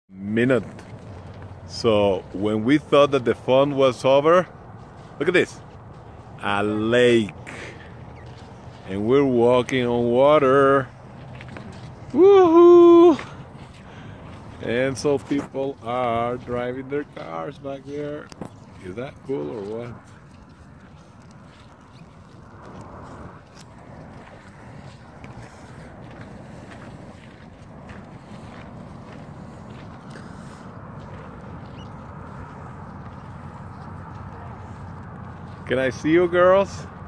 minute. So when we thought that the fun was over, look at this, a lake, and we're walking on water. Woohoo! And so people are driving their cars back there. Is that cool or what? Can I see you, girls?